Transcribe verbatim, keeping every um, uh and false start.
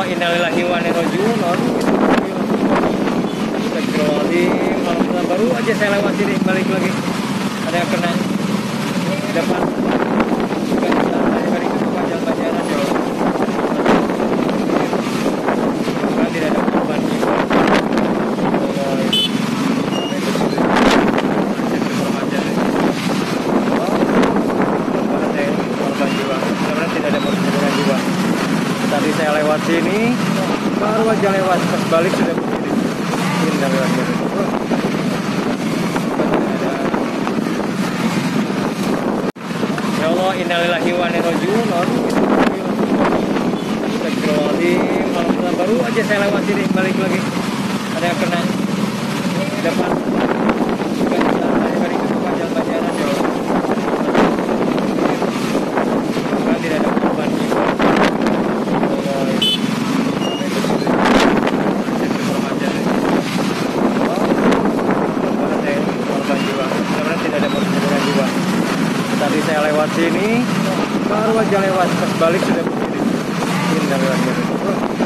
innalillahi wa inna ilaihi raji'un. Astagfirullahaladzim. Alhamdulillah, baru aja saya lewat sini, balik lagi ada yang kena di depan. Juga di sana dari itu panjang-panjangan jauh. Karena tidak ada korban jiwa. Korban jiwa, karena tidak ada korban jiwa. Tadi saya lewat sini, baru aja lewat, pas balik sudah begini. Ini dari lagi. Ya Allah, innalillahi wa inna ilaihi raji'un. Astagfirullahaladzim. Alhamdulillah, baru aja saya lewat sini, balik lagi ada yang kena di depan. Juga di sana dari itu panjang-panjangan jauh. Karena tidak ada korban jiwa. Korban jiwa, karena tidak ada korban jiwa. Tadi saya lewat sini, baru aja lewat, pas balik sudah begini. Ini dari lagi.